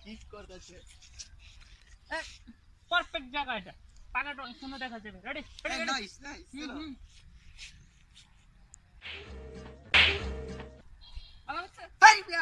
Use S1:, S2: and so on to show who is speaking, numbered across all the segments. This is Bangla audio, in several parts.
S1: কিক করতেছে।
S2: পারফেক্ট জায়গা এটা, পাকাটা অনেক সুন্দর দেখা যাবে। Ready ready
S1: nice nice.
S2: ভালো হচ্ছে।
S1: হাই মিয়া।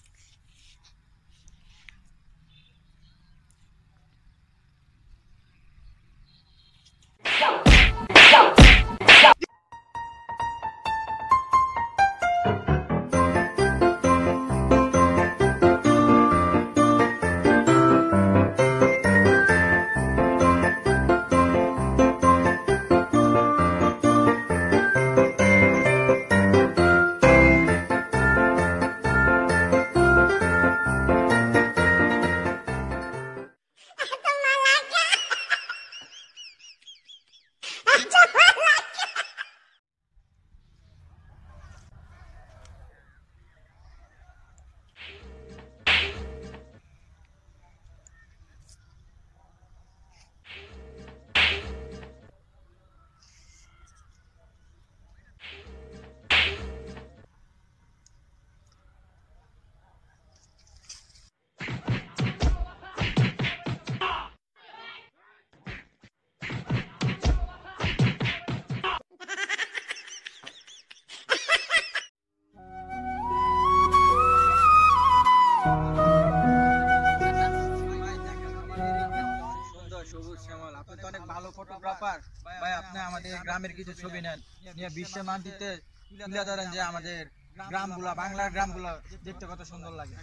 S1: সবুজ শ্যামল, আপনি তো অনেক ভালো ফটোগ্রাফার ভাই। আপনি আমাদের গ্রামের কিছু ছবি নেন, নিয়ে বিশ্ব মানচিত্রে তুলে ধরেন যে আমাদের গ্রামগুলা, বাংলার গ্রামগুলা দেখতে কত সুন্দর লাগে।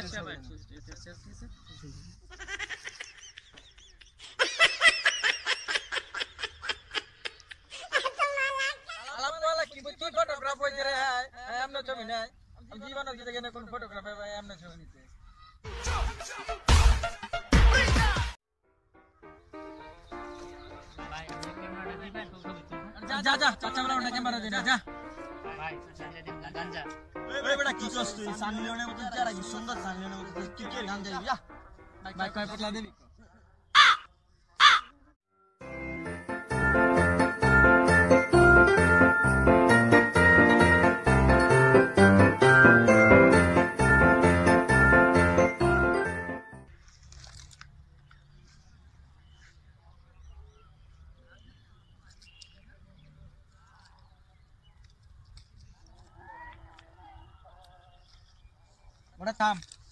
S1: কি ফটোগ্রাফ হয়েছে রে? এমন ছবি নেয় জীবনের থেকে কোন ফটোগ্রাফার ভাই এমন ছবি নিতে।
S2: ভাই ক্যামেরাটা দিবেন ছবি তুলবেন।
S1: যা যা চাচা বলা ওটা ক্যামেরা দে না যা।
S2: ভাই গাঞ্জা দিন না, গাঞ্জা।
S1: এই বেটা কি করছিস তুই? সানলিওনের মতো চেহারা, কি সুন্দর সানলিওনের মতো তুই কি গান যাবি? যা ভাই কয় পতলা দিবি। ওটা থাম।